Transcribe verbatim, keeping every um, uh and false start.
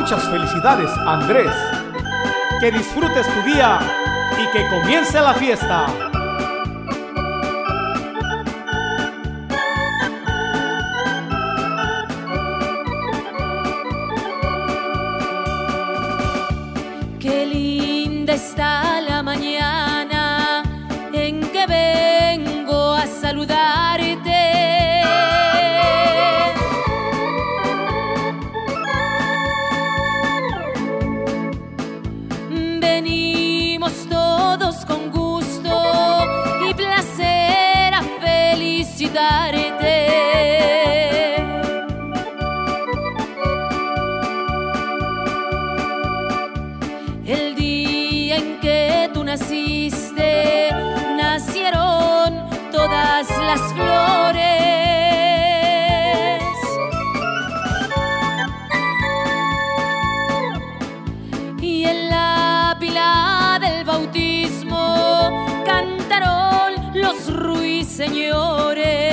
Muchas felicidades, Andrés. Que disfrutes tu día y que comience la fiesta. Qué linda está la mañana en que vengo a saludarte. Venimos todos con gusto y placer a felicitarte. El día en que tú naciste, nacieron todas las flores. Y en la pila del bautismo cantaron los ruiseñores.